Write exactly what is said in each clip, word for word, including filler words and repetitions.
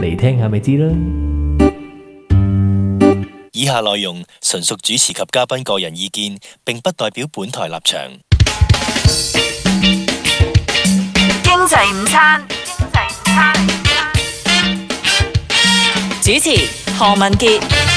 嚟聽下咪知啦。 以下內容純屬主持及嘉賓個人意見，並不代表本台立場。 經濟午餐，經濟午餐，主持何文傑。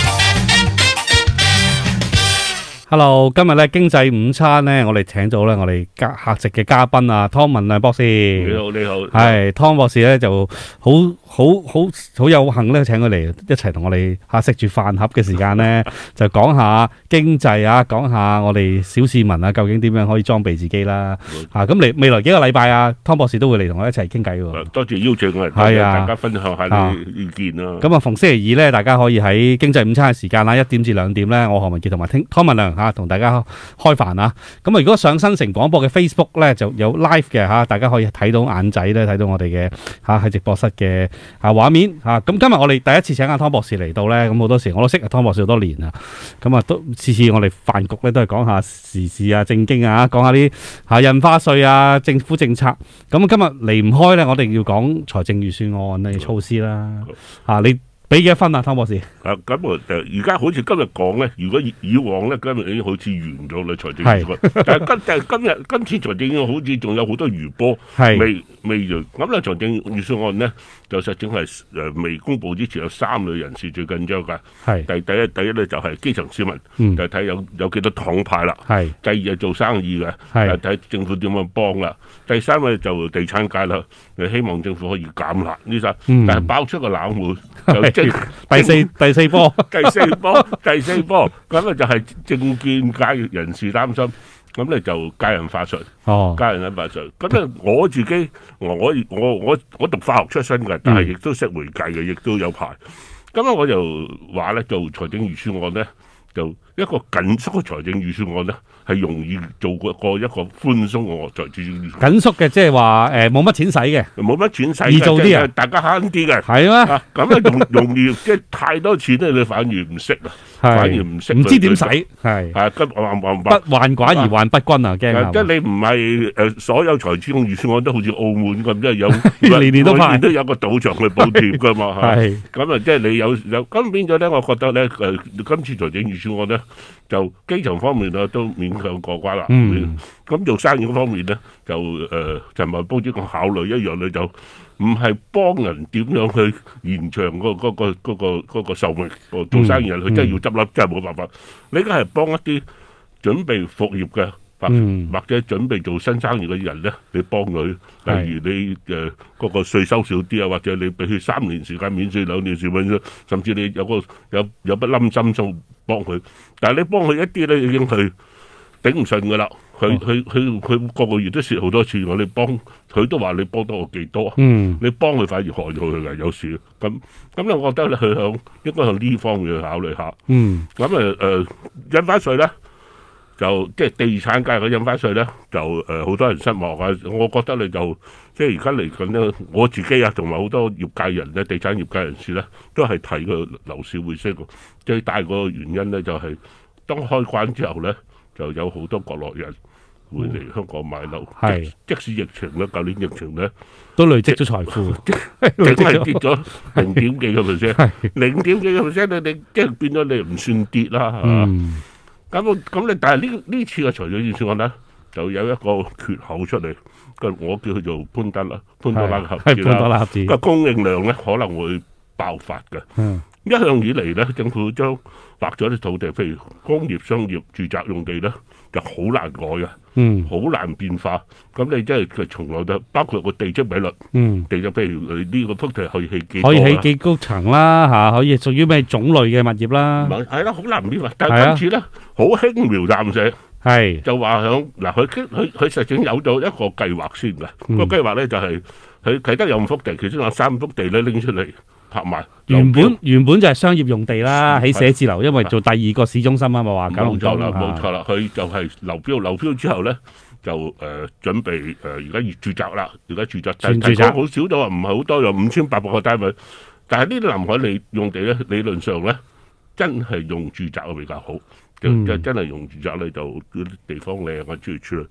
Hello， 今日咧經濟午餐咧，我哋請咗咧我哋家客席嘅嘉賓啊，湯文亮博士。 你好，你好。 係湯博士咧就好好好好有幸咧，請佢嚟一齊同我哋嚇食住飯盒嘅時間咧，就講下經濟啊，講下我哋小市民啊，究竟點樣可以裝備自己啦。嚇咁嚟未來幾個禮拜啊，湯博士都會嚟同我一齊傾偈喎。 多謝邀請我嚟， 係啊， 大家分享下啲意見啦。 咁啊，逢星期二咧，大家可以喺經濟午餐嘅時間啦，一點至兩點咧，我何文傑同埋聽湯文亮嚇同大家開飯啊。咁啊，如果上新城廣播嘅 Facebook 咧就有 live 嘅嚇，大家可以睇到眼仔咧，睇到我哋嘅嚇喺直播室嘅嚇畫面嚇。咁今日我哋第一次請阿湯博士嚟到咧，咁好多時我都識阿湯博士好多年啦。咁啊，都次次我哋飯局咧都係講下時事啊、政經啊，講下啲嚇印花稅啊、政府政策。咁今日離唔開咧，我哋要講財政預算案嘅措施啦。嚇你俾幾多分啊，湯博士？ 啊，咁我就而家好似今日講咧，如果以以往咧，今日已經好似完咗啦財政預算案，但係今但係今日今次財政預算案好似仲有好多餘波未未完。咁咧財政預算案咧就實證係誒未公佈之前有三類人士最緊張㗎。係第第一第一咧就係基層市民，嗯、就睇有有幾多糖派啦。係第二係做生意嘅，係睇政府點樣幫啦。第三位就地產界啦，誒希望政府可以減辣呢三，嗯、但係爆出個冷門就即第四第四波， 第四波第四波，咁啊就係政見界人士擔心，咁咧就加印花稅，哦，加印花稅。咁咧我自己我我我我讀化學出身嘅，但係亦都識會計嘅，亦都有牌。咁咧我就話咧做財政預算案咧，就一個緊縮嘅財政預算案咧，係容易做過過一個寬鬆嘅財政預算案。緊縮嘅即係話誒冇乜錢使嘅，冇乜錢使，易做啲啊，大家慳啲嘅。係咩？咁咧容容易即係太多錢咧，你反而唔識啊，反而唔識，唔知點使。係係不患患不患寡而患不均啊，驚啊！即係你唔係誒所有財政預算案都好似澳門咁，即係有年年都派，都有個賭場去補貼㗎嘛。係咁啊，即係你有有咁變咗咧，我覺得咧誒今次財政預算案咧。就基層方面咧都勉強過關啦。嗯，咁做生意方面咧就誒陳茂波呢個考慮一樣咧，就唔係幫人點樣去延長嗰嗰個嗰個嗰個壽命。做生意人佢真係要執笠，真係冇辦法。你而家係幫一啲準備復業嘅，或或者準備做新生意嘅人咧，你幫佢。例如你誒嗰個稅收少啲啊，或者你俾佢三年時間免稅、兩年時免稅，甚至你有個有有筆冧心數幫佢。但係你幫佢一啲咧，已經係頂唔順噶啦。佢佢佢佢個個月都蝕好多次，我哋幫佢都話你幫到我幾多？嗯，你幫佢反而害咗佢嘅有時。咁咁咧，我覺得咧佢向應該向呢方面去考慮下。嗯，咁誒誒印花稅咧。就即係地產界嘅印花稅咧，就誒好、呃、多人失望啊！我覺得你就即係而家嚟緊咧，我自己啊，同埋好多業界人咧，地產業界人士咧，都係睇個樓市會升。最大個原因咧，就係、是、當開關之後咧，就有好多國內人會嚟香港買樓。係、嗯，即使疫情咧，舊年疫情咧，都累積咗財富，淨係跌咗零點幾個 percent， 零點幾個 percent， 你你即係變咗你唔算跌啦，係嘛？嗯咁咁你但係呢呢次嘅財政預算案咧，就有一個缺口出嚟，我叫佢做潘德啦，潘多拉盒子啦，個供應量咧可能會爆發嘅。嗯，一向以嚟咧，政府將劃咗啲土地，譬如工業、商業、住宅用地咧，就好難改嘅，嗯，好難變化。咁你即係佢從來都包括個地積比率，嗯，地積譬如你呢個幅地可以起幾多？可以起幾高層啦嚇，可以屬於咩種類嘅物業啦？係啦，好難變化。但係今次咧，好輕描淡寫，係就話響嗱，佢佢佢實際有咗一個計劃先嘅。個計劃咧就係佢啟德有五幅地，其中有三幅地咧拎出嚟拍賣。原本原本就係商業用地啦，喺寫字樓，因為做第二個市中心啊嘛，話九龍倉啦，冇錯啦，佢就係流標，流標之後咧就誒準備誒而家要住宅啦，而家住宅但係講好少，就話唔係好多，有五千八百個單位，但係呢啲臨海利用地咧，理論上咧真係用住宅比較好，就真真係用住宅咧就啲地方靚啊，諸如此類。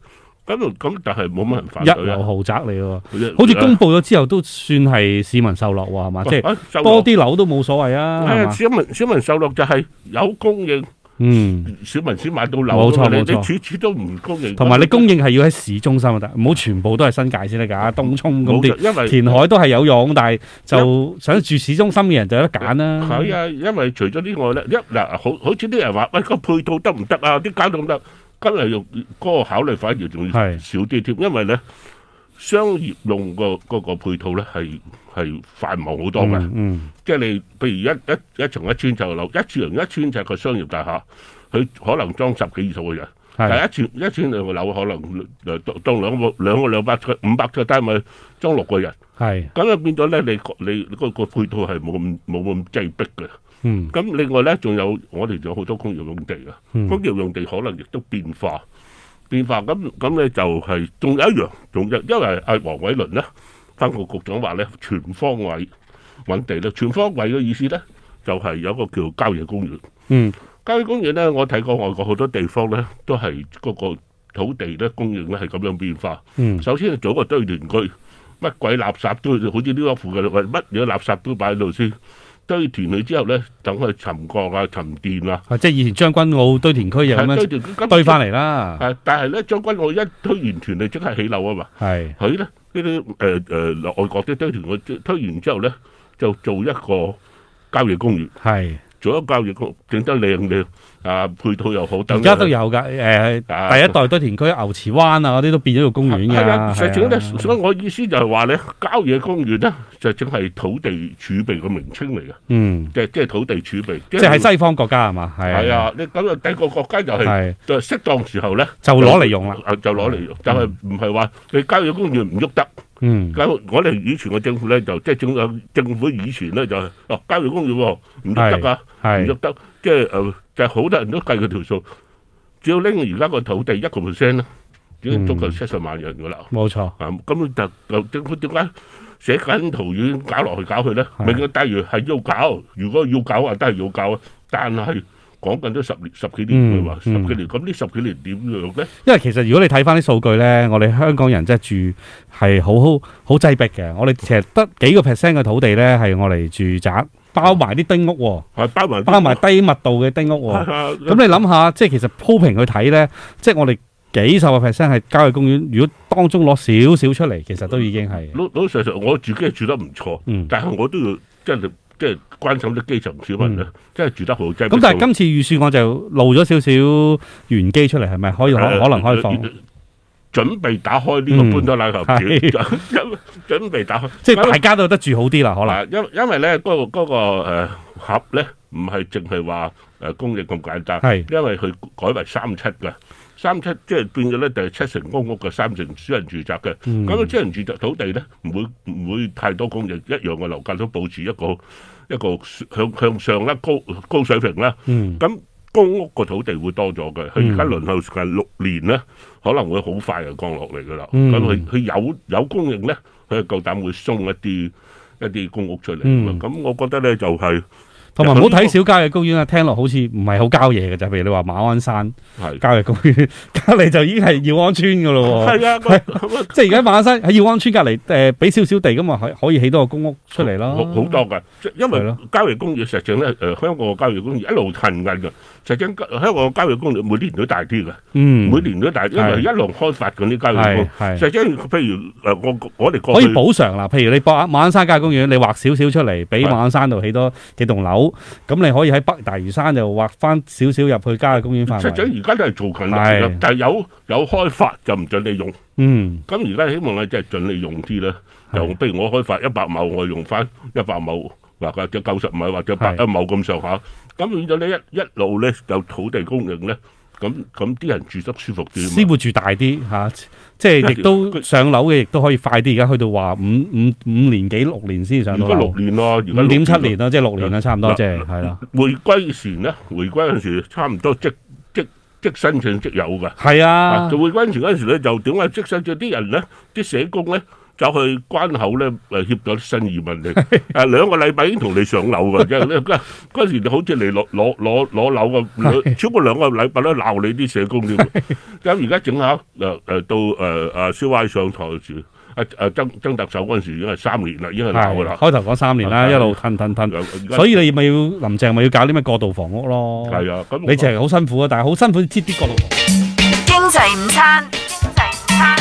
咁咁但係冇乜人反一對啊。 樓豪宅嚟喎，好似公佈咗之後都算係市民受落喎，係嘛？即係多啲樓都冇所謂啊。 係啊，市民市民受落就係有供應。 嗯， 市民先買到樓， 冇錯冇錯， 你次次都唔供應， 同埋你供應係要喺市中心就得，唔好全部都係新界先得㗎。東涌咁啲， 因為填海都係有用，但係就想住市中心嘅人就有得揀啦。 係啊，因為除咗呢外咧，一嗱好好似啲人話喂個配套得唔得啊？啲交通得，今日用嗰個考慮反而仲要少啲添，因為咧商業用個嗰個配套咧係係繁忙好多嘅。嗯，嗯即係你譬如一一一層一千尺樓，一層一千尺個商業大廈，佢可能裝十幾二十個人，但係一千一千兩個樓可能誒當兩個兩個兩百尺五百尺單位裝六個人，係咁啊變咗咧，你你嗰個配套係冇咁冇咁擠迫嘅。嗯，咁另外咧仲有我哋仲有好多工業用地啊，嗯、工業用地可能亦都變化變化，咁咁咧就係、是、仲有一樣，仲有因為阿黃偉綸咧，發局局長話咧全方位揾地咧，全方位嘅意思咧就係、是、有一個叫郊野公園。嗯。郊野公園咧，我睇過外國好多地方咧，都係嗰個土地咧供應咧係咁樣變化。嗯，首先係做一個堆填區，乜鬼垃圾都好似呢個附近，乜嘢垃圾都擺喺度先。堆填佢之後咧，等佢沉降啊、沉澱啊。即係以前將軍澳堆填區又咁樣堆翻嚟啦。係，但係咧將軍澳一推完填，你即係起樓啊嘛。係，佢咧呢啲誒誒外國啲堆填區推完之後咧，就做一個郊野公園。係。做咗郊野公園整得靚靚啊，配套又好。而家都有㗎，誒、呃啊、第一代堆填區牛池灣啊嗰啲都變咗個公園㗎。係啊，實際咧，所以我意思就係話咧，郊野公園咧就正係土地儲備嘅名稱嚟嘅。嗯，即係即係土地儲備。即係喺西方國家係嘛？係。係啊，你咁啊，第個國家就係、係、就適當時候咧就攞嚟用啦，就攞嚟用，但係唔係話你郊野公園唔喐得。嗯，咁我哋以前嘅政府咧就即係政府政府以前咧就係哦郊野公園喎唔喐得啊，唔喐得，即係誒就係好多人都計佢條數，只要拎而家個土地一個 percent 咧，已經足夠七十萬人噶啦。冇錯啊，咁就就政府點解寫緊圖院搞落去搞去咧？明嘅，例如係要搞，如果要搞啊，都係要搞啊，但係。講緊都十年十幾年嘅話，十幾年咁呢十幾年點樣咧？因為其實如果你睇翻啲數據咧，我哋香港人即係住係好好好擠迫嘅。我哋其實得幾個 percent 嘅土地咧係我哋住宅，包埋啲丁屋喎，係包埋包埋低密度嘅丁屋喎。咁你諗下，即係其實鋪平去睇咧，即係我哋幾十個 percent 係郊野公園。如果當中攞少少出嚟，其實都已經係老老實實，我自己係住得唔錯，嗯，但係我都要即係。即係關心啲基層小民咧，即係住得好擠。咁但係今次預算我就露咗少少玄機出嚟，係咪可以可可能開放？準備打開呢個潘多拉盒子，準備打開，即係大家都有得住好啲啦，可能。因因為咧，嗰個嗰個誒盒咧，唔係淨係話誒供應咁簡單，係因為佢改為三七嘅。三七即係變咗咧，就係七成公屋嘅，三成私人住宅嘅。咁啊，私人住宅土地咧，唔會唔會太多供應，一樣嘅樓價都保持一個一個向向上啦，高高水平啦。咁公屋個土地會多咗嘅，佢而家輪候時間六年咧，可能會好快就降落嚟噶啦。咁佢佢有有供應咧，佢係夠膽會鬆一啲一啲公屋出嚟。咁我覺得咧就係。同埋唔好睇小郊野公園啊，聽落好似唔係好郊野嘅啫。譬如你話馬鞍山郊野公園隔離就已經係耀安村嘅咯喎。係啊，即係而家馬鞍山喺耀安村隔離誒，俾少少地咁啊，可可以起多個公屋出嚟咯。好多㗎，因為郊野公園實際咧誒，香港嘅郊野公園一路騰緊㗎。實際香港嘅郊野公園每年都大啲嘅，嗯，每年都大，因為一路開發緊啲郊野公園。實際譬如誒，我我哋可以補償啦。譬如你馬馬鞍山郊野公園，你劃少少出嚟，俾馬鞍山度起多幾棟樓。咁你可以喺北大嶼山就劃翻少少入去郊野公園範圍。實際而家都係做緊嘅，但係有有開發就唔準你用。嗯。咁而家希望咧，即係準你用啲啦。就譬如我開發一百畝，我用翻一百畝，或者九十畝或者百一畝咁上下。咁變咗咧一一路咧有土地供應咧，咁咁啲人住得舒服啲。先會住大啲嚇，即係亦都上樓嘅，亦都可以快啲。而家去到話五五五年幾六年先上到樓。而家六年咯，五點七年咯，即係六年啦，差唔多即係係啦。回歸前咧，回歸嗰陣時差唔多即即即申請即有㗎。係啊，做回歸前嗰陣時咧，就點解即申請啲人咧，啲社工咧走去關口咧誒協咗新移民嚟，誒兩個禮拜已經同你上樓㗎，即係嗰嗰時好似你攞攞攞攞樓嘅，超過兩個禮拜都鬧你啲社工添。咁而家整下誒誒到誒阿蕭威上台住。啊啊曾曾特首嗰陣時已經係三年啦，已經係鬧㗎啦。 開頭講三年啦，一路褪褪褪，所以你咪要林鄭咪要搞啲咩過渡房屋咯。係啊，咁你淨係好辛苦啊，但係好辛苦設啲過渡房屋。 經濟午餐，經濟午餐，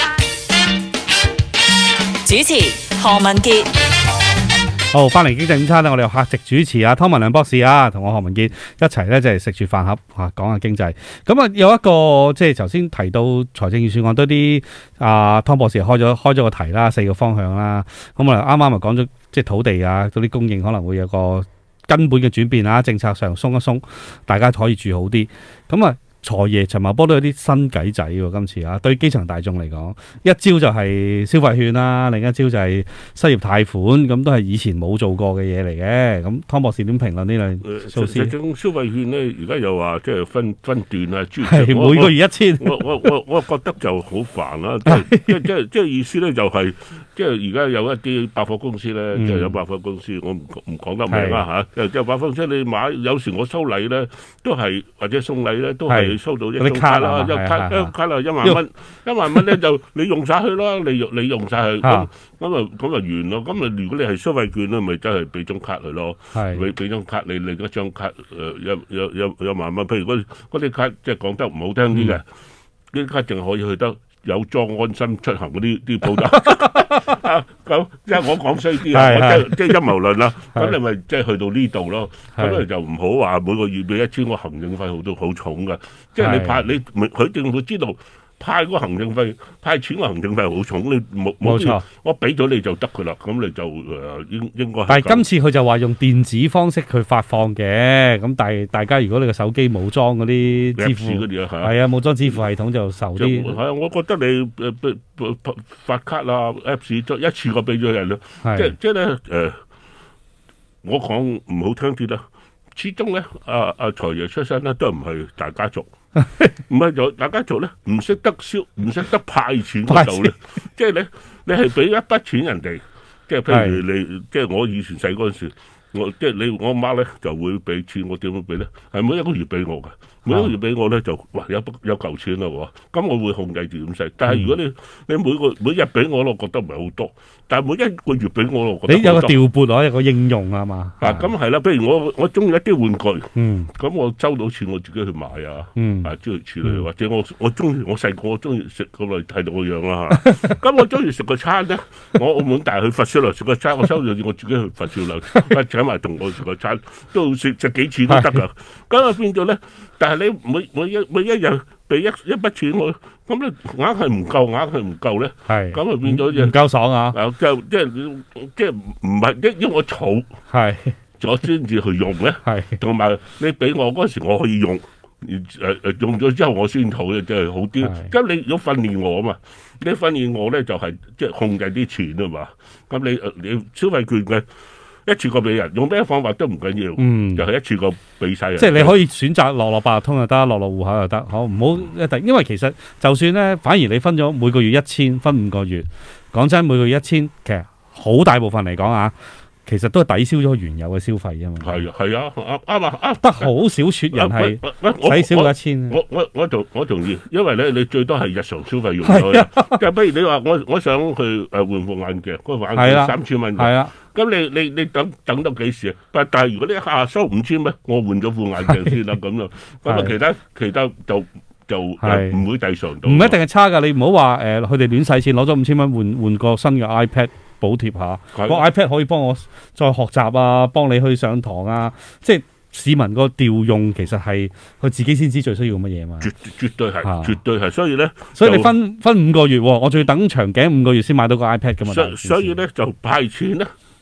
主持何文傑。 好，翻嚟經濟午餐咧，我哋有客席主持啊，湯文亮博士啊，同我何文傑一齊咧，即係食住飯盒嚇講下經濟。咁啊，有一個即係頭先提到財政預算案多啲啊，湯博士開咗開咗個題啦，四個方向啦。咁啊，啱啱咪講咗即係土地啊，嗰啲供應可能會有個根本嘅轉變啊，政策上鬆一鬆，大家可以住好啲。咁啊。財爺陳茂波都有啲新計仔喎，今次啊，對基層大眾嚟講，一招就係消費券啦，另一招就係失業貸款，咁都係以前冇做過嘅嘢嚟嘅。咁湯博士點評論呢兩措施？ 實證消費券咧，而家又話即係分分段啊， 係每個月一千。 我我我我覺得就好煩啦，即即即即意思咧就係、是。即係而家有一啲百貨公司咧，即係有百貨公司，我唔唔講得名啦嚇。即係百貨公司你買，有時我收禮咧，都係或者送禮咧，都係收到一張卡啦，一卡一卡啦一萬蚊，一萬蚊咧就你用晒佢啦，你用你用晒佢，咁咁啊咁啊完咯。咁啊如果你係消費券咧，咪真係俾張卡佢咯，俾俾張卡你，另一張卡誒有有有有萬蚊。譬如嗰嗰啲卡即係講得唔好聽啲嘅，呢啲卡淨係可以去得。有裝安心出行嗰啲啲鋪頭，咁即係我講衰啲啊，我即係即係陰謀論啦。咁你咪即係去到呢度咯。咁你就唔好話每個月俾一千個行政費好都好重噶。即係你派你佢政府知道派個行政費派錢個行政費好重，你冇冇錯，我俾咗你就得噶啦。咁你就誒應應該。 但係今次佢就話用電子方式去發放嘅，咁但係大家如果你個手機冇裝嗰啲支付嗰啲係啊冇裝支付系統就受啲。 係啊，我覺得你誒誒發卡啊 Apps 一次過俾咗人咯，即係即係咧誒，我講唔好聽啲啦，始終咧阿阿財爺出身咧都唔係大家族。唔係就大家做咧，唔識得燒，唔識得派錢嗰度咧，即係你你係俾一筆錢人哋，即係譬如你，即係我以前細嗰陣時，我即係你我阿媽咧就會俾錢，我點樣俾咧？係每一個月俾我嘅，每一個月俾我咧就哇有有嚿錢啦喎，咁我會控制住咁使。但係如果你你每個每日俾我，我覺得唔係好多。但係每一個月俾我，我覺得你有個調撥啊，有個應用啊嘛。 啊，咁係啦，譬如我我中意一啲玩具，嗯，咁我收到錢我自己去買啊，嗯，啊諸如此類，或者我我中意我細個我中意食咁嚟睇到個樣啦嚇。咁我中意食個餐咧，我澳門大去佛跳樓食個餐，我收到我自己去佛跳樓，請埋同我食個餐，都食食幾次都得噶。咁啊變咗咧，但係你每每一每一日俾一一筆錢我，咁咧硬係唔夠，硬係唔夠咧，係咁啊變咗唔夠爽啊！ 就即係即係唔係因因為我儲係，我先至去用咧，係同埋你俾我嗰時我可以用，誒誒用咗之後我先儲嘅，即係好啲。咁你要訓練我啊嘛，你訓練我咧就係即係控制啲錢啊嘛。咁你你消費券嘅。一次過俾人用咩方法都唔緊要，嗯，就係一次過俾晒人。即係你可以選擇落落八達通又得，落落戶口又得，好唔好一定？因為其實就算咧，反而你分咗每個月一千，分五個月，講真，每個月一千，其實好大部分嚟講啊，其實都係抵消咗原有嘅消費啊嘛。係啊，係啊，啱啊，啱得好少撮人係使少過一千。我我我同我同意，因為咧你最多係日常消費用咗，即係不如你話我我想去誒換副眼鏡，嗰個眼鏡三千蚊。係啊。咁你你你等等到幾時啊？但但係如果你一下收五千蚊，我換咗副眼鏡先啦，咁咯。咁啊，其他其他就就唔會遞上到。唔一定係差㗎，你唔好話誒，佢哋亂使錢，攞咗五千蚊換換個新嘅 iPad 補貼下。個 iPad 可以幫我再學習啊，幫你去上堂啊，即係。市民個調用其實係佢自己先知最需要乜嘢嘛？絕絕對係，絕對係。所以咧，所以你分分五個月，我仲要等長頸五個月先買到個 iPad 噶嘛。所所以咧就派錢咧，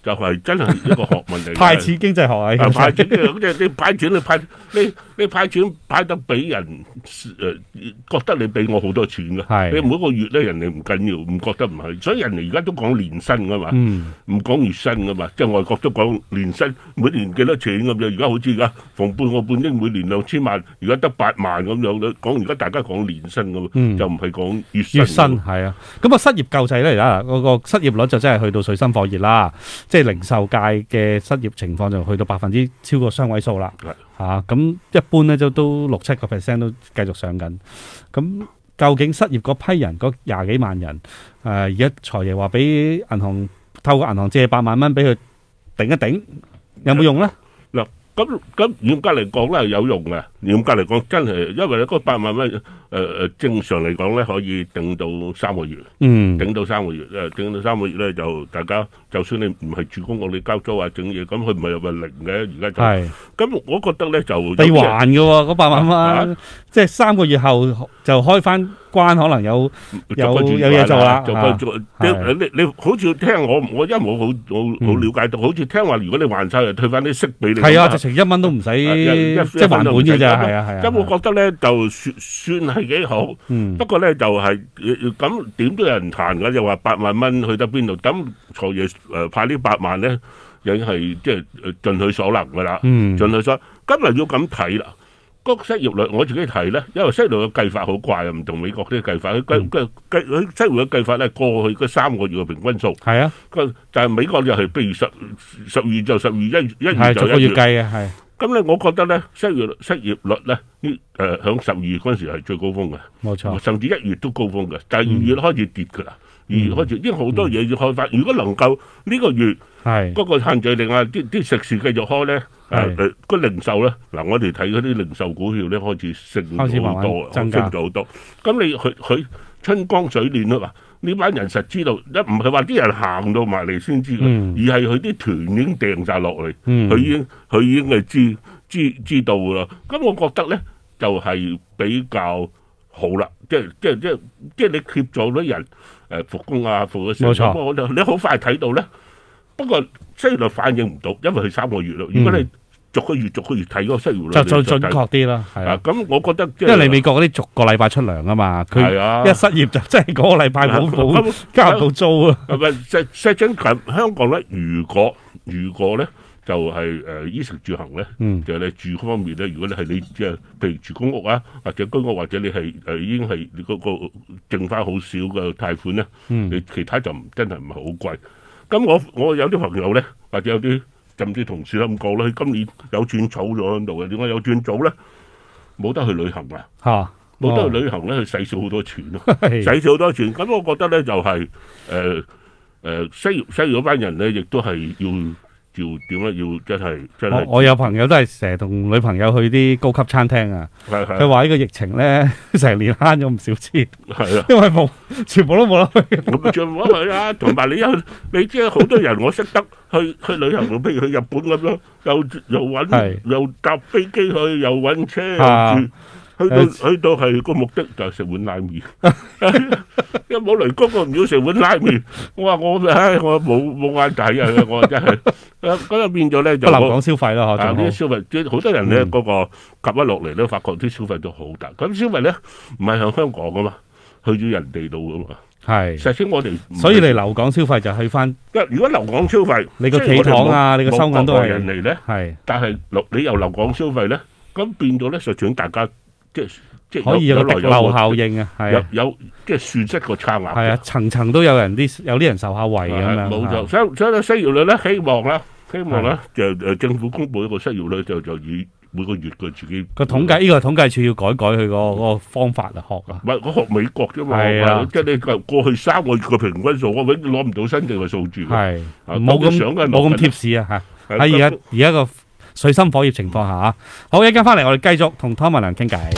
就係真係一個學問嚟。 派錢經濟學啊， 派錢嘅，你派錢你派你你派錢派得俾人誒，覺得你俾我好多錢㗎。你每個月咧，人哋唔緊要，唔覺得唔係。所以人哋而家都講年薪㗎嘛，唔講月薪㗎嘛。即係外國都講年薪，每年幾多錢咁樣。而家好似而家逢半個半億，每年兩千萬，而家得八萬咁樣。講而家大家講年薪㗎嘛，就唔係講月薪。月薪係啊，咁啊失業救濟咧，而家嗰個失業率就真係去到水深火熱啦。即係零售界嘅失業情況就去到百分之超過雙位數啦，嚇咁、啊、一般咧就都六七個 percent 都繼續上緊。咁究竟失業嗰批人嗰廿幾萬人，誒而家財爺話俾銀行透過銀行借八萬蚊俾佢頂一頂，有冇用咧？嗱，咁咁嚴格嚟講咧係有用嘅。嚴格嚟講真係，因為咧嗰八萬蚊誒誒正常嚟講咧可以頂到三個月，嗯，頂到三個月誒，頂到三個月咧就大家就算你唔係住公屋，你交租啊整嘢，咁佢唔係又話零嘅，而家就係。咁我覺得咧就地還嘅喎，嗰八萬蚊，即係三個月後就開翻關，可能有有有嘢做啦。就做你你你好似聽我我因為我好好好了解到，好似聽話如果你還晒就退翻啲息俾你。係啊，直情一蚊都唔使，即係還本嘅咋。係啊係啊，咁我覺得咧就算算係幾好，嗯、不過咧就係咁點都有人彈㗎，就話八萬蚊去得邊度？咁財爺誒派呢八萬咧，已經係即係盡佢所能㗎啦，嗯、盡佢所。今日要咁睇啦，嗰個失業率我自己睇咧，因為失業率嘅計法好怪啊，唔同美國啲計法，佢計計計佢失業率計法咧過去嗰三個月嘅平均數。係啊，但係美國就係譬如十十二就十二，一月一月就一月。係逐個月計嘅係。咁咧，我覺得咧，失業失業率咧，呢誒響十二月嗰陣時係最高峰嘅，冇錯，甚至一月都高峰嘅，但係二月開始跌㗎啦，二月開始，因為好多嘢要開發。如果能夠呢個月係嗰個限聚令啊，啲啲食肆繼續開咧，誒誒個零售咧，嗱我哋睇嗰啲零售股票咧開始升咗好多，升咗好多。咁你佢佢春江水暖啊嘛。呢班人實知道，一唔係話啲人行到埋嚟先知，嗯、而係佢啲團已經掟晒落嚟，佢、嗯、已經佢已經係知知知道㗎啦。咁我覺得咧就係、是、比較好啦，即係即係即係即係你協助啲人誒復工啊復咗先，咁我就你好快睇到咧。不過失業率反映唔到，因為佢三個月咯。如果你逐個月逐個月睇嗰個失業率就再準確啲啦，係啊。咁我覺得，因為你美國嗰啲逐個禮拜出糧啊嘛，佢一失業就真係嗰個禮拜冇冇交唔到租啊。係咪實實際近香港咧？如果如果咧就係誒衣食住行咧，就係你住方面咧。如果你係你即係譬如住公屋啊，或者居屋，或者你係誒已經係你嗰個剩翻好少嘅貸款咧，你其他就唔真係唔係好貴。咁我我有啲朋友咧，或者有啲。甚至同事咁講啦，佢今年有轉草咗喺度嘅，點解有轉草咧？冇得去旅行啊！嚇，冇得去旅行咧，佢使少好多錢咯，使少好多錢。咁我覺得咧就係誒誒失業失業嗰班人咧，亦都係要要點咧？要真係真係。我我有朋友都係成日同女朋友去啲高級餐廳啊，佢話呢個疫情咧，成年慳咗唔少錢。係啊，因為冇全部都冇得去，咁全部都去啊！同埋你有你知好多人我識得。去去旅行，譬如去日本咁樣，又又揾又搭飛機去，又揾車又住，去到去到係個目的就係食碗拉麵。一冇雷公我唔要食碗拉麵，我話我唉我冇冇眼睇啊！我真係咁就變咗咧就留港消費啦，嗬！啲消費啲好多人咧嗰個夾一落嚟咧，發覺啲消費都好大。咁消費咧唔係向香港噶嘛，去咗人哋度噶嘛。係，實際我哋所以你留港消費就去翻。如果留港消費，你個企堂啊，你個收銀都係人嚟咧。係，但係留你又留港消費咧，咁變咗咧，實際大家即係即係可以有個滴漏效應啊。係啊，有即係損失個差額。係啊，層層都有人啲有啲人受下惠咁樣。冇錯，所以所以失業率咧，希望啦，希望咧就誒政府公布一個失業率就就以。每個月佢自己個統計，呢個統計處要改改佢個個方法啊，學啊，唔係我學美國啫嘛，即係你過去三個月嘅平均數，我永遠攞唔到新定嘅數字。係冇咁冇咁貼士啊嚇！喺而家而家個水深火熱情況下嚇，好，一陣間翻嚟我哋繼續同湯文亮傾偈。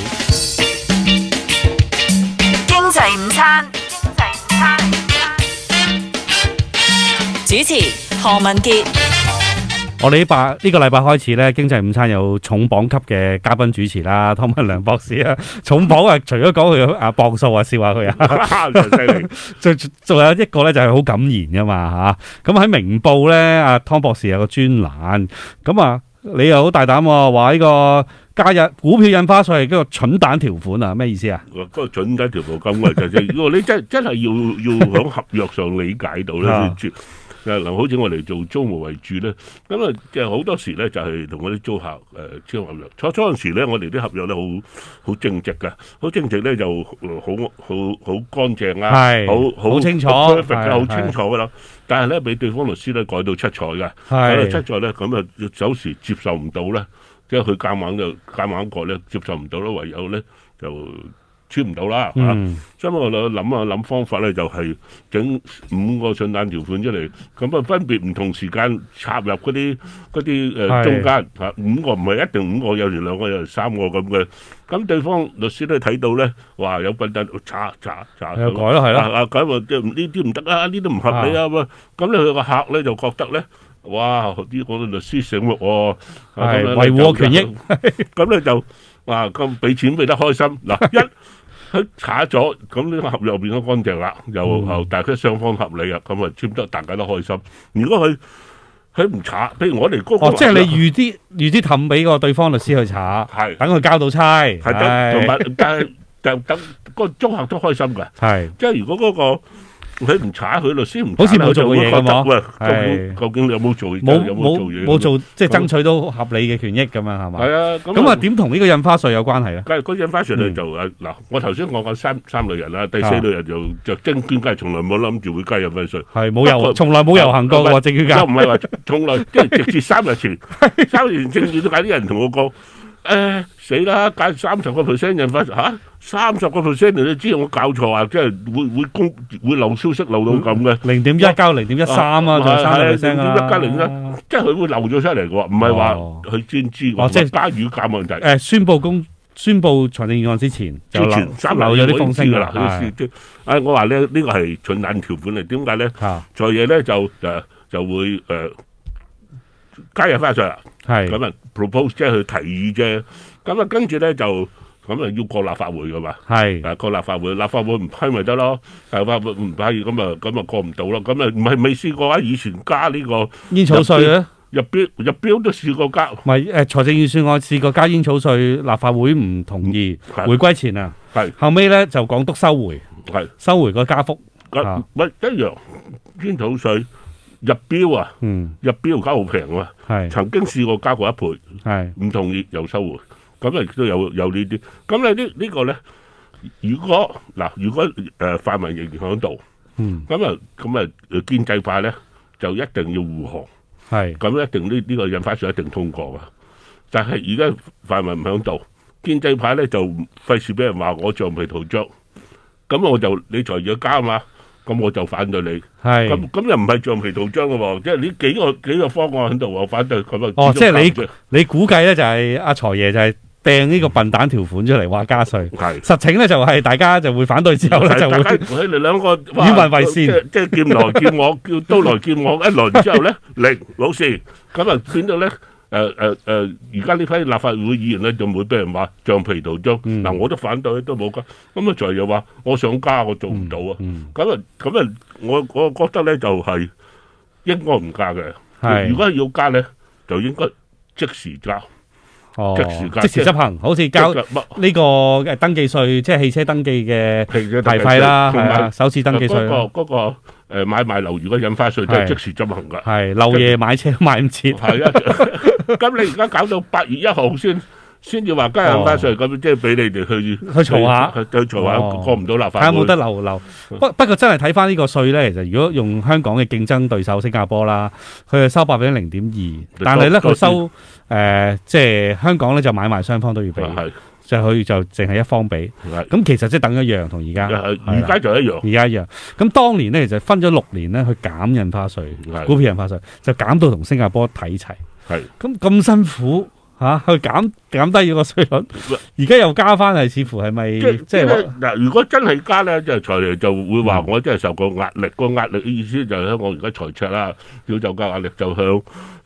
經濟午餐，經濟午餐，主持何文傑。 我哋呢拜呢個禮拜開始咧，經濟午餐有重磅級嘅嘉賓主持啦，湯文亮博士啊，重磅啊，除咗講佢啊磅數啊，笑下佢啊， 犀利， 仲仲有一個咧就係好敢言噶嘛嚇。咁喺明報咧，阿湯博士有個專欄，咁啊你又好大膽喎，話呢個加入股票印花稅係嗰個蠢蛋條款啊，咩意思啊？ 嗰個蠢蛋條款咁嘅就係，如果你真真係要要喺合約上理解到咧。嗱，好似我哋做租務為主咧，咁啊，即係好多時咧就係同嗰啲租客誒簽合約。初初陣時咧，我哋啲合約咧好好正直嘅，好正直咧就好好好乾淨啊，好好清楚， 好清楚噶啦。但係咧，俾對方律師咧改到七彩嘅，改到七彩咧，咁啊有時接受唔到咧，即係佢夾硬就夾硬改咧，接受唔到咧，唯有咧就簽唔到啦嚇， 嗯、 所以我諗諗下諗方法咧，就係、是、整五個信貸條款出嚟，咁啊分別唔同時間插入嗰啲嗰啲誒中間嚇，五個唔係一定五個，有時兩個，有時三個咁嘅。咁對方律師都睇到咧，話有笨蛋查查查， 又改咯，係咯， 啊改話即係呢啲唔得啊，呢啲唔合理啊咁。咁咧佢個客咧就覺得咧，哇！啲我哋律師醒目喎， 係維護我權益， 咁咧就哇咁俾錢俾得開心嗱一。佢查咗，咁呢個合約變咗乾淨啦，又又大家雙方合理啊，咁啊簽得大家都開心。如果佢佢唔查，譬如我哋嗰個， 哦，即係你預啲預啲氹俾個對方律師去查，係等佢交到差， 係得，同埋但係就等個租客都開心㗎，係即係如果嗰個。佢唔查佢律師唔，好似冇做過嘢咁喎。係，究竟你有冇做？冇冇冇做，即係爭取到合理嘅權益咁啊？係嘛？係啊。咁啊，點同呢個印花稅有關係咧？梗係嗰印花稅咧就誒嗱，我頭先講過三三類人啦，第四類人就就證券界從來冇諗住會加印花稅，係冇遊，從來冇遊行過喎證券界。又唔係話從來，即係直至三日前，三日前證券界啲人同我講。誒死啦！加三十個 percent 印花稅嚇，三十個 percent 你都知我搞錯啊！即係會會公會漏消息漏到咁嘅，零點一加零點一三啊，就三十 percent 啊，零點一加零一，即係佢會漏咗出嚟嘅喎，唔係話佢專知喎，即係加與減問題。誒宣佈公宣佈財政議案之前就漏漏咗啲風聲㗎啦。誒我話咧呢個係蠢蛋條款嚟，點解咧？財爺咧就誒就會誒。加印花稅啦，係咁啊 propose 即係佢提議啫，咁啊跟住咧就咁啊要過立法會噶嘛，係啊過立法會，立法會唔批咪得咯，立法會唔批咁啊咁啊過唔到咯，咁啊唔係未試過啊，以前加呢個煙草稅咧，入標入標都試過加，唔係誒財政預算案試過加煙草稅，立法會唔同意，回歸前啊，係後尾咧就港督收回，係收回個加幅，啊唔係一樣煙草稅。入標啊，嗯、入標加好平喎，係曾經試過加過一倍，係唔同意又收回，咁啊亦都有有呢啲，咁咧呢呢個咧，如果嗱如果誒泛民仍然響度，咁啊咁啊建制派咧就一定要護航，係咁一定呢呢個印花稅一定通過噶，但係而家泛民唔響度，建制派咧就費事俾人話我橡皮圖章，咁我就你財爺加嘛。咁我就反對你，係咁咁又唔係橡皮圖章嘅喎，即係呢幾個幾個方案喺度，我反對咁啊。哦，即係你你估計咧就係阿財爺就係掟呢個笨蛋條款出嚟話加稅，係實情咧就係大家就會反對之後咧就會佢哋兩個與民為善，即係劍來劍往，叫刀來劍往一輪之後咧零冇事，咁啊變到咧。誒誒誒，而家呢批立法會議員咧，就唔會俾人話橡皮圖章。嗱，我都反對，都冇加。咁啊，財爺話我想加，我做唔到啊。咁啊，咁啊，我我覺得咧就係應該唔加嘅。如果要加咧，就應該即時加。哦，即時加，即時執行，好似交呢個誒登記稅，即係汽車登記嘅牌費啦，係啊，首次登記稅。嗰個嗰個。誒買賣樓如果印花稅都係即時執行㗎，係漏夜買車買唔切。係啊，咁你而家搞到八月一號先先至話加印花稅，咁即係俾你哋去去嘈下，去嘈下過唔到立法會。睇下有冇得留留。不不過真係睇翻呢個稅咧，其實如果用香港嘅競爭對手新加坡啦，佢係收百分之零點二，但係咧佢收誒即係香港咧就買賣雙方都要俾。就佢就淨係一方俾，咁其實即係等一樣同而家，而家就一樣，而家一樣。咁當年咧其實分咗六年咧去減印花稅，股票印花稅就減到同新加坡睇齊。係咁咁辛苦嚇去減減低咗個稅率，而家又加翻係，似乎係咪即係嗱？如果真係加咧，就財爺就會話我真係受過壓力，個壓力嘅意思就係香港而家財赤啦，要就加壓力就向向。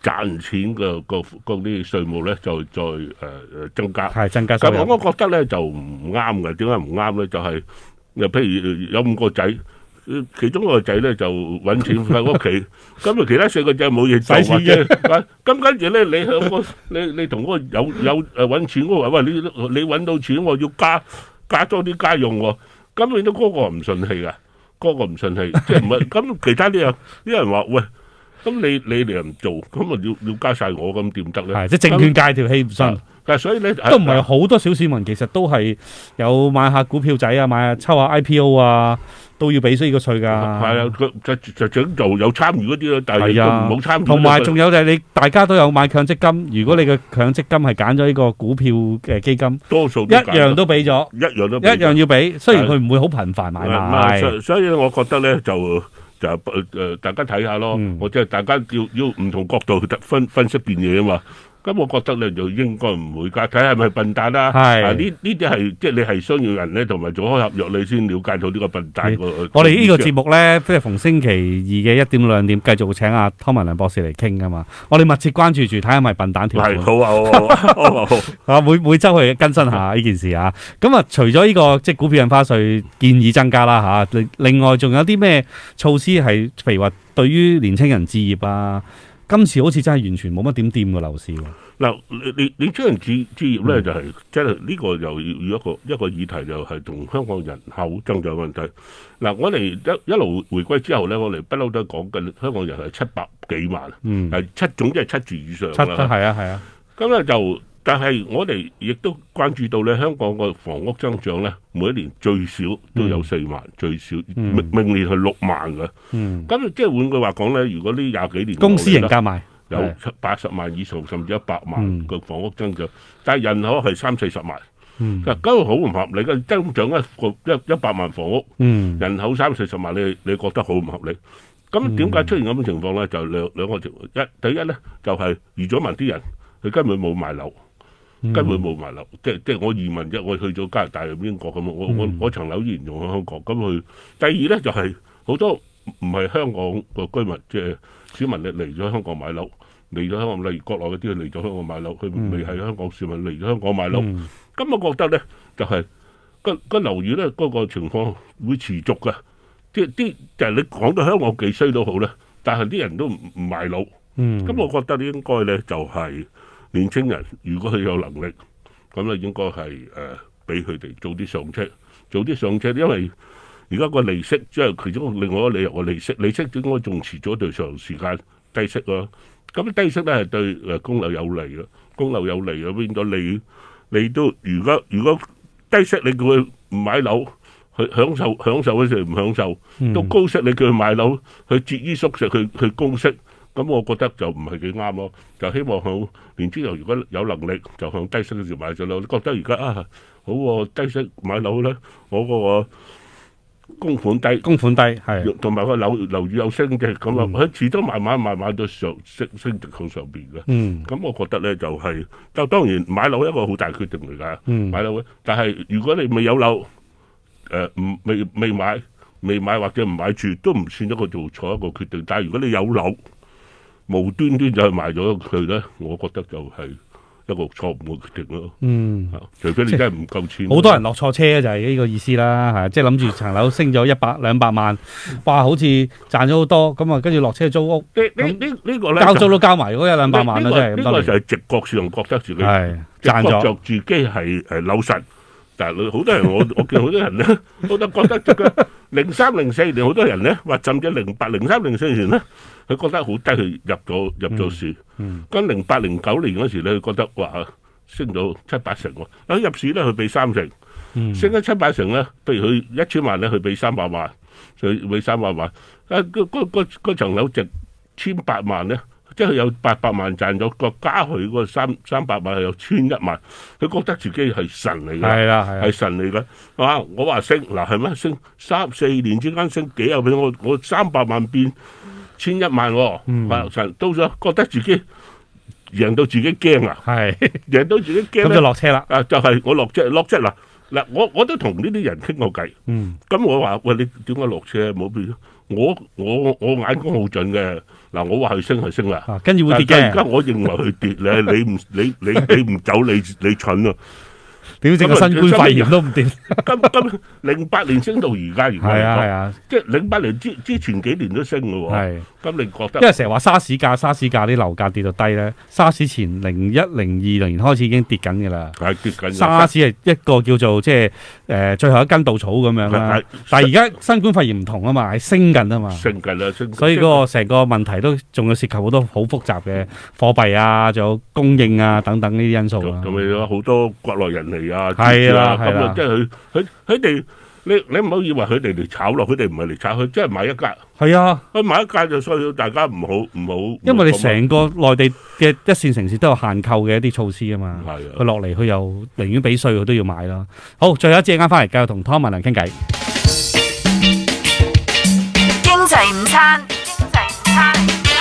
賺錢嘅個嗰啲稅務咧就再誒誒增加， 係增加收入。 咁我覺得咧就唔啱嘅。點解唔啱咧？就係、是、又譬如有五個仔，其中一個仔咧就揾錢喺屋企，咁啊其他四個仔冇嘢做或者，咁跟住咧你向個你你同嗰個有有誒揾錢嗰個話，喂，你你揾到錢我要加加多啲家用喎，咁變到嗰個唔順氣啊，嗰、嗰個唔順氣，即係唔係咁其他啲人啲人話喂。咁你你哋又唔做，咁啊要要加晒我咁掂得咧？ 係即係證券界條氣唔順， 但係所以咧都唔係好多小市民其實都係有買下股票仔啊，買下抽下 I P O 啊，都要俾呢個稅㗎。係啊，佢就就想做有參與嗰啲咯，但係都唔好參與。 同埋仲有就係你大家都有買強積金，如果你嘅強積金係揀咗呢個股票嘅基金， 多數一樣都俾咗， 一樣都一樣要俾。雖然佢唔會好頻繁買賣， 所以我覺得咧就。就誒、呃、大家睇下咯，嗯、我即係大家要要唔同角度去分分析件嘢啊嘛。咁我覺得咧就應該唔會加，睇係咪笨蛋啦。係啊，呢呢啲係即係你係商業人咧，同埋做開合約，你先了解到呢個笨蛋個。 我哋呢個節目咧，即係逢星期二嘅一點到兩點，繼續會請阿湯文亮博士嚟傾噶嘛。我哋密切關注住，睇下係咪笨蛋條款。係好啊，好啊，好啊，好啊。每每週去更新下呢件事啊。咁啊，除咗呢個即係股票印花稅建議增加啦嚇，另另外仲有啲咩措施係，譬如話對於年青人置業啊？今次好似真係完全冇乜點掂個樓市喎。嗱， 你你你將人置置業咧，就係即係呢個又要一個一個議題，就係同香港人口增長問題。嗱，我哋一一路回歸之後咧，我哋不嬲都講緊香港人係七百幾萬，嗯，係七總之係七字以上啦。係啊係啊。咁咧就，但係我哋亦都關注到咧，香港個房屋增長咧，每一年最少都有四萬，嗯、最少明、嗯、明年係六萬嘅。嗯，咁即係換句話講咧，如果呢廿幾年公司型加埋有八十萬以上，甚至一百萬個房屋增長，嗯、但係人口係三四十萬。嗯，咁好唔合理嘅增長一個一一百萬房屋，嗯，人口三四十萬，你你覺得好唔合理？咁點解出現咁嘅情況咧？就兩兩個情況，一第一咧就係移咗民啲人，佢根本冇買樓。根本冇買樓，即係即係我移民啫，我去咗加拿大、英國咁，我我我層樓依然用喺香港。咁佢第二咧就係、是、好多唔係香港個居民，即係市民咧嚟咗香港買樓，嚟咗香港，例如國內嗰啲嚟咗香港買樓，佢未係香港市民嚟咗香港買樓。咁、嗯、我覺得咧就係、是、個個樓宇咧嗰個情況會持續嘅，即係啲就係、是、你講到香港幾衰都好咧，但係啲人都唔唔買樓。咁、嗯、我覺得應該咧就係、是。年青人如果佢有能力，咁咧應該係誒俾佢哋早啲上車，早啲上車，因為而家個利息即係其中另外一個理由，個利息利息應該仲持咗對長時間低息咯。咁低息咧係對誒供樓有利嘅，供樓有利嘅變咗你你都如果如果低息你叫佢唔買樓，去享受享受嗰時唔享受，到高息你叫佢買樓，去節衣縮食去去供息。咁我覺得就唔係幾啱咯，就希望向年青人如果有能力就向低息嗰時買咗樓。你覺得而家啊好喎，低息買樓咧，我嗰個供款低，供款低係，同埋個樓樓宇有升嘅，咁啊佢遲早慢慢慢慢都上升升值向上邊嘅。嗯，咁我覺得咧就係，就當然買樓一個好大決定嚟㗎。嗯，買樓，但係如果你未有樓，誒唔未未買未買或者唔買住，都唔算一個做錯一個決定。但係如果你有樓，無端端就去賣咗佢咧，我覺得就係一個錯誤嘅決定咯。嗯，除非你真係唔夠錢。好多人落錯車就係呢個意思啦，係即係諗住層樓升咗一百兩百萬，哇，好似賺咗好多，咁啊跟住落車租屋。呢呢呢呢個咧，交租都交埋嗰一兩百萬啦，真係。呢個就係直覺上覺得自己係賺咗，覺得自己係係扭實。但係好多人，我我見好多人咧，我都覺得即係零三零四年好多人咧，或甚至零八零三零四年咧。佢覺得好低，佢入咗入咗市。咁零八零九年嗰時咧，佢覺得話升到七八成喎。咁入市咧，佢俾三成，嗯、升咗七八成咧。譬如佢一千萬咧，佢俾三百萬，佢俾三百萬。啊，嗰嗰嗰嗰層樓值千八萬咧，即係有八百萬賺咗，個加佢嗰三三百萬係有千一萬。佢覺得自己係神嚟㗎，係啊係係神嚟㗎。啊，我話升嗱係咩？升三四年之間升幾廿倍，我我三百萬變千一萬喎、哦，嗯、神到咗覺得自己贏到自己驚啊，係贏到自己驚咁就落車啦。啊，就係、是、我落車落車嗱嗱，我我都同呢啲人傾過偈。嗯，咁我話喂，你點解落車冇變？我我我眼光好準嘅嗱，我話佢升係升啦， 跟住會跌嘅。 而家我認為佢跌咧，你唔你你你唔走，你你蠢啊！ 屌，整個新冠肺炎都唔掂。 咁咁零八年升到而家，而家係啊係啊， 即係零八年之之前幾年都升嘅喎。係，咁你覺得？ 因為成日話沙士價，沙士價啲樓價跌到低咧，沙士前零一零二年開始已經跌緊嘅啦。係跌緊。沙士係一個叫做即係誒最後一根稻草咁樣啦。但係而家新冠肺炎唔同啊嘛，係升緊啊嘛。升緊啦，升。所以嗰個成個問題都仲要涉及好多好複雜嘅貨幣啊，仲有供應啊等等呢啲因素啊。咁咪有好多國內人嚟。係啦，咁啊，即係佢佢佢哋，你你唔好以為佢哋嚟炒落，佢哋唔係嚟炒，佢真係買一間。係啊，佢買一間就需要大家唔好唔好。因為你成個內地嘅一線城市都有限購嘅一啲措施啊嘛。係啊，佢落嚟佢又寧願俾稅，佢都要買啦。好，最後一節啱翻嚟，繼續同湯文亮傾偈。 經濟午餐，經濟午餐，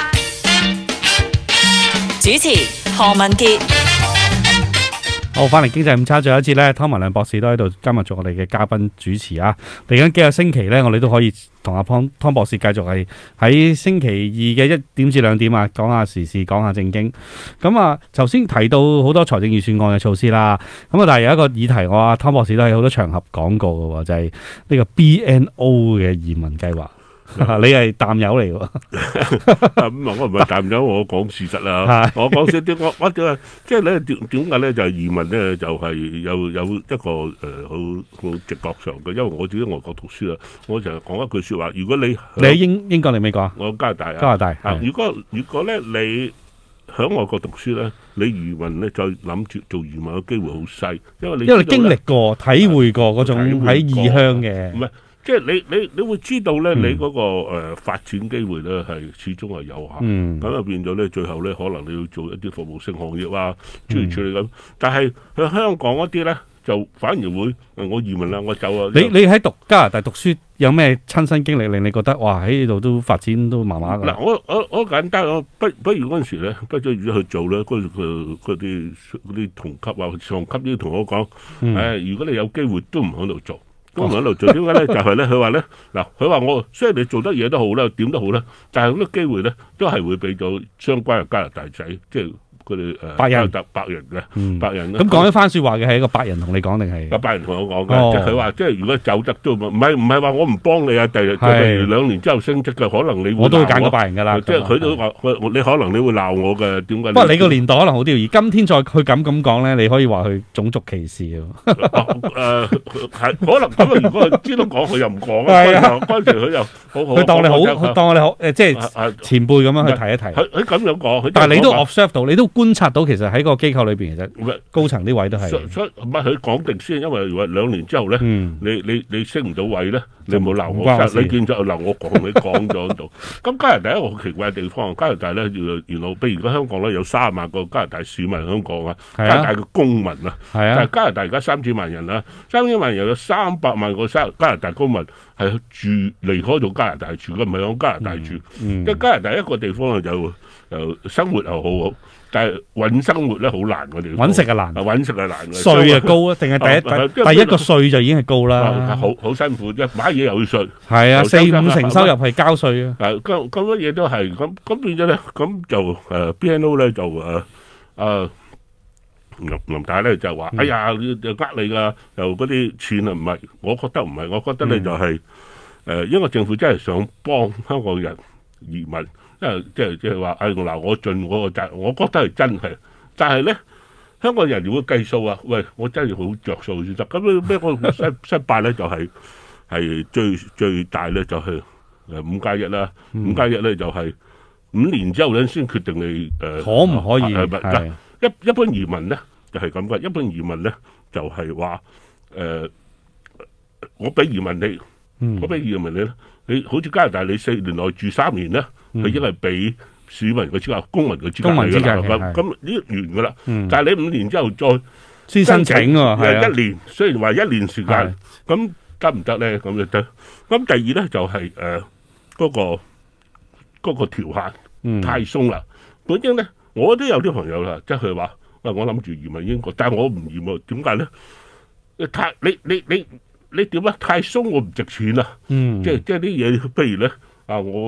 主持何文傑。 好，翻嚟經濟午餐最後一節咧，湯文亮博士都喺度，今日做我哋嘅嘉賓主持啊。嚟緊幾個星期咧，我哋都可以同阿湯湯博士繼續係喺星期二嘅一點至兩點啊，講下時事，講下正經。咁啊，頭先提到好多財政預算案嘅措施啦。咁啊，但係有一個議題，我阿湯博士都喺好多場合講過嘅喎，就係呢個 B N O 嘅移民計劃。你係淡友嚟喎，咁我唔係淡友，我講事實啦。我講少啲，我我點即係咧點點解咧就係移民咧就係有有一個誒好好直覺上嘅，因為我自己外國讀書啦，我就講一句説話，如果你你喺英英國定美國啊？我加拿大啊。加拿大啊！如果如果咧你喺外國讀書咧，你移民咧再諗住做移民嘅機會好細，因為你因為你經歷過、體會過嗰種喺異鄉嘅。唔係。即係你你你會知道咧，你嗰個誒發展機會咧係始終係有限，咁啊變咗咧最後咧可能你要做一啲服務性行業啊，諸如此類咁。但係去香港嗰啲咧就反而會我移民啦，我走啊。你你喺讀加拿大讀書有咩親身經歷令你覺得哇喺呢度都發展都麻麻㗎？嗱，我我我簡單，我不不如嗰陣時咧，畢咗業去做咧，嗰嗰嗰啲嗰啲同級啊上級啲同我講，誒如果你有機會都唔喺度做。都唔喺度做，點解咧？就係咧，佢話咧，嗱，佢話我雖然你做得嘢都好啦，點都好啦，但係好多機會咧，都係會俾到相關嘅加拿大仔，即係佢哋誒白人特白人嘅白人咧。咁講一番説話嘅係一個白人同你講定係？個白人同我講嘅，即係佢話，即係如果走得都唔係唔係話我唔幫你啊，第日譬如兩年之後升職嘅，可能你我都會揀個白人㗎啦。即係佢都話，你可能你會鬧我嘅，點解？不過你個年代可能好啲，而今天再佢咁咁講咧，你可以話佢種族歧視喎。誒係可能。咁啊！如果佢知道講，佢又唔講啊。嗰陣時佢又好好，佢當你好，佢當你好誒，即係前輩咁樣去提一提。佢佢咁樣講，但係你都 observe 到，你都觀察到，其實喺個機構裏邊，其實高層啲位都係。所以唔係佢講定先，因為話兩年之後咧，你你你升唔到位咧，你冇鬧我，你見咗鬧我講，你講咗喺度。咁加拿大一個好奇怪嘅地方，加拿大咧原來，譬如而家香港咧有三十萬個加拿大市民香港啊，加拿大嘅公民啊，但係加拿大而家三千萬人啦，三千萬人又有三百萬個加拿大公民係住離開咗加拿大住，佢唔係喺加拿大住。因為加拿大一個地方就就生活又好好，但係揾生活咧好難嘅地方。揾食係難，揾食係難嘅。稅啊高啊，定係第一第第一個稅就已經係高啦。好好辛苦，一買嘢又要稅。係啊，四五成收入係交稅啊。誒咁咁乜嘢都係咁咁變咗咧，咁就誒 B N O 咧就誒誒。林林大咧就話：哎呀，就呃你噶，又嗰啲錢啊，唔係，我覺得唔係，我覺得咧就係誒，因為政府真係想幫香港人移民，因為即係即係話，誒嗱，我盡我個責，我覺得係真係，但係咧香港人如果計數啊，喂，我真係好着數先得。咁咩個失失敗咧就係係最最大咧就係誒五加一啦，五加一咧就係五年之後咧先決定你誒可唔可以係。一一般移民咧就係咁嘅，一般移民咧就係話誒，我俾移民你，嗯、我俾移民你咧，你好似加拿大你四年內住三年咧，佢已經係俾市民嘅資格、公民嘅資格嚟㗎啦。咁咁呢完㗎啦。嗯、但係你五年之後再先申請喎，係一年，雖然話一年時間，咁得唔得咧？咁就得。咁第二咧就係誒嗰個嗰個條限太鬆啦。本應咧。我都有啲朋友啦，即係佢話：喂，我諗住移民英國，但係我唔移民，點解咧？你太你你你你點啊？太鬆，我唔值錢啊！嗯，即係即係啲嘢，不如咧啊，我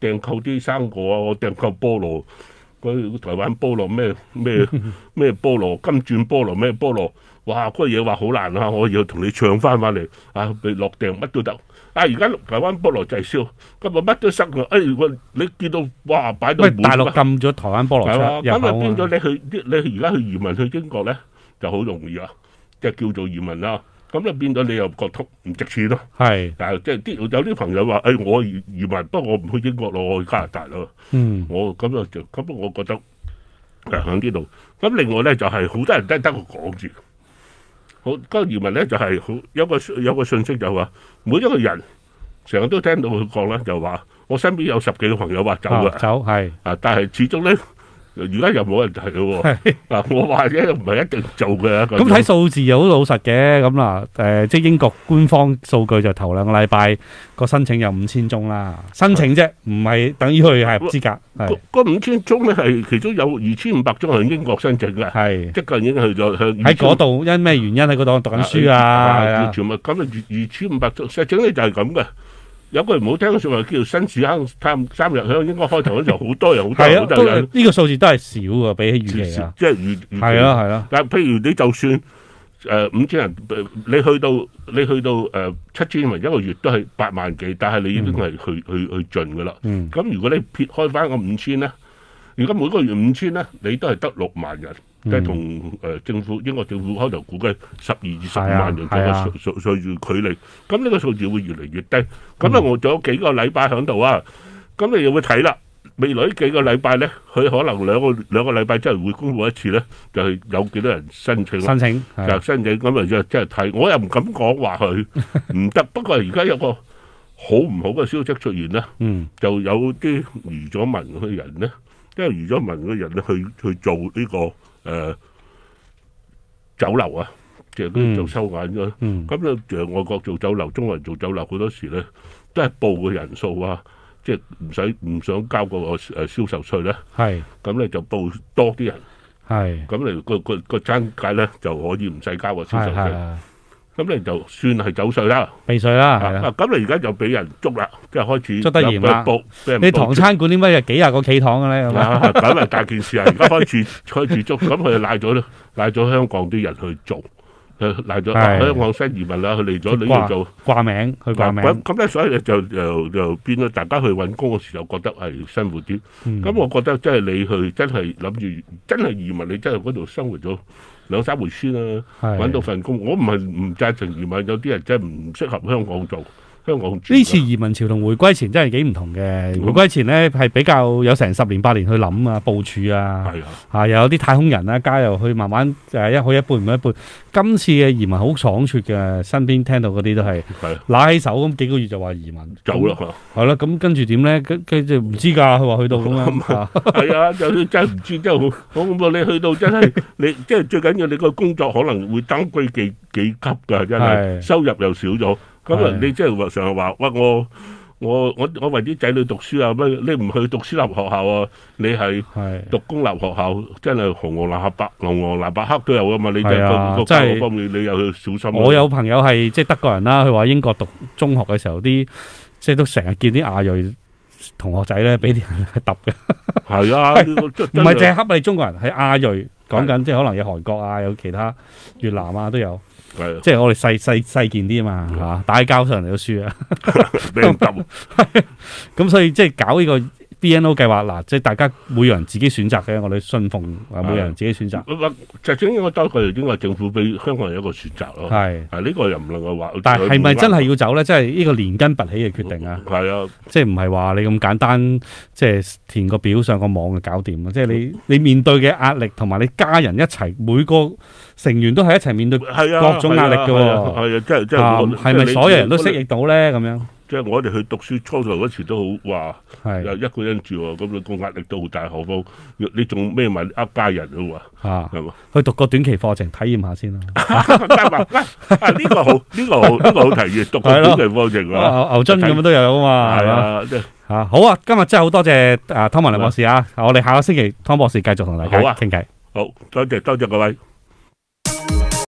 訂購啲生果啊，我訂購菠蘿，嗰台灣菠蘿咩咩咩菠蘿金鑽菠蘿咩菠蘿，哇！嗰嘢話好難啊，我要同你搶翻翻嚟啊！你落訂乜都得。啊！而家台灣菠蘿滯銷，今日乜都塞㗎。哎，我你見到哇擺到滿。 大陸禁咗台灣菠蘿出入口啊！ 咁啊變咗你去啲你而家去移民去英國咧就好容易啊，即係叫做移民啦。咁就變咗你又覺得唔值錢咯。係，但係即係啲有啲朋友話：誒我移移民，不過我唔去英國咯，我去加拿大咯。嗯，我咁啊就咁，我覺得誒喺呢度。咁另外咧就係好多人都係得個講字。好，嗰個移民咧就係好有個有個信息就話，每一個人成日都聽到佢講咧，就話我身邊有十幾個朋友話走嘅，走係啊，但係始終咧。而家又冇人提咯喎，嗱我話啫，唔係一定做嘅。 咁睇數字又好老實嘅，咁啦，誒即係英國官方數據就頭兩個禮拜個申請有五千宗啦，申請啫，唔係等於佢係合資格。 嗰五千宗咧係其中有二千五百宗係英國申請嘅，係即係已經去咗向喺嗰度，因咩原因喺嗰度讀緊書啊？ 全部咁啊，二二千五百宗，實情咧就係咁嘅。有句唔好聽嘅説話叫做新市坑探三日香，應該開頭嗰時候好多人，好多人，好多人。 呢個數字都係少㗎，比起預期啊。 即係預預期。 係咯係咯。 但係譬如你就算誒五千人，你去到你去到誒七千人一個月都係八萬幾，但係你已經係去去去盡㗎啦。嗯。咁如果你撇開翻個五千咧，如果每個月五千咧，你都係得六萬人。即係同誒政府英國政府開頭估計十二至十五萬人嗰個數數字距離，咁呢個數字會越嚟越低。咁咧我仲有幾個禮拜喺度啊，咁你又會睇啦。未來呢幾個禮拜咧，佢可能兩個兩個禮拜真係會公佈一次咧，就係有幾多人申請。申請就申請咁啊，就即係睇。我又唔敢講話佢唔得，不過而家有個好唔好嘅消息出現咧，嗯，就有啲移咗民嘅人咧，因為移咗民嘅人咧去去做呢個。誒、呃、酒樓啊，即係佢做收銀嘅，咁咧誒外國做酒樓，中國人做酒樓好多時咧都係報嘅人數啊，即係唔使唔想交個誒銷售稅咧，係咁咧就報多啲人，係咁嚟個個個餐界咧就可以唔使交個銷售稅。咁你就算係走稅啦，避稅啦，係啦。咁你而家就俾人捉啦，即係開始捉得嚴啦。你唐餐館點解有幾廿個企堂嘅咧？咁係大件事啊！而家開始開始捉，咁佢就賴咗賴咗香港啲人去做，誒賴咗香港新移民啦，佢嚟咗呢度做掛名，去掛名。咁咧，所以就就就變咗大家去揾工嘅時候覺得係辛苦啲。咁我覺得即係你去真係諗住真係移民，你真係嗰度生活咗兩三回先啦，揾到份工。我唔係唔贊成移民，有啲人真係唔適合香港做。香港呢次移民潮同回歸前真係幾唔同嘅。回歸前咧係比較有成十年八年去諗啊、部署啊，係啊，嚇又有啲太空人啦，加入去慢慢誒一去一半唔一半。今次嘅移民好倉促嘅，身邊聽到嗰啲都係揦起手咁幾個月就話移民走啦，係咯。咁跟住點咧？跟跟住唔知㗎，佢話去到咁樣，係啊，有啲真係唔知，真係好好恐怖。你去到真係你即係最緊要，你個工作可能會登歸幾幾級㗎，真係收入又少咗。咁啊！你即係話成日話，喂我我我我為啲仔女讀書啊，咩你唔去讀私立學校啊？你係讀公立學校，真係紅黃藍白紅黃藍白黑都有噶嘛？你就個個教育方面，你又要小心。我有朋友係即係德國人啦，佢話英國讀中學嘅時候，啲即係都成日見啲亞裔同學仔咧，俾啲人揼嘅。係啊，唔係淨係恰你中國人，係亞裔講緊，即係可能有韓國啊，有其他越南啊都有。即係我哋細細細件啲啊嘛，嚇打交上嚟都輸啊，俾人揼。咁所以即係搞呢個 B N O 計劃嗱，即係大家每人自己選擇嘅，我哋信奉每人自己選擇。就正應該當佢應該政府俾香港人一個選擇咯。係啊，呢個又唔能夠話。但係係咪真係要走咧？即係呢個連根拔起嘅決定啊！係啊，即係唔係話你咁簡單，即係填個表上個網就搞掂啊！即係你你面對嘅壓力同埋你家人一齊每個成員都係一齊面對各種壓力嘅喎。係啊，即係即係係咪所有人都適應到咧？咁樣？即係我哋去讀書初頭嗰時都好話，又一個人住喎，咁個壓力都好大。何況你仲咩埋一家人啊嘛？係嘛？去讀個短期課程體驗下先啦。得嘛？呢個好，呢個好，呢個好提議。讀個短期課程啊，牛津咁都有啊嘛。係啊，即係嚇好啊！今日真係好多謝啊湯文亮博士啊！我哋下個星期湯博士繼續同大家傾偈。好多謝多謝各位。